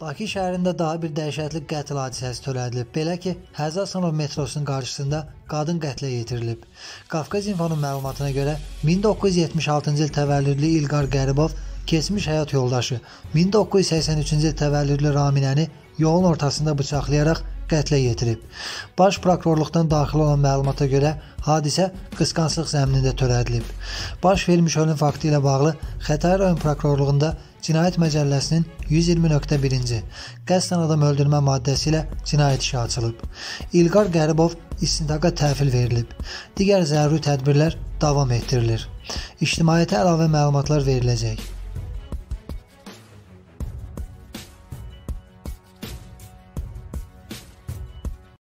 Bakı şəhərində daha bir dəhşətli qətl hadisəsi törədilib. Belə ki, Həzər Aslanov metrosunun qarşısında qadın qətlə yetirilib. Qafqaz İnfonun məlumatına görə 1976-cı il təvəllüdlü İlqar Qəribov keçmiş həyat yoldaşı 1983-cü il təvəllüdlü Raminəni yolun ortasında bıçaqlayaraq qətlə yetirib. Baş prokurorluqdan daxil olan məlumata görə hadisə qısqanclıq zəminində törədilib. Baş vermiş ölüm faktı ilə bağlı Xətai rayon prokurorluğunda Cinayət Məcəlləsinin 120.1-ci qəsdən adam öldürmə maddəsi ilə cinayət işi açılıb. İlqar Qəribov istintaqa təhvil verilib. Digər zəruri tədbirlər davam etdirilir. İctimaiyyətə əlavə məlumatlar veriləcək.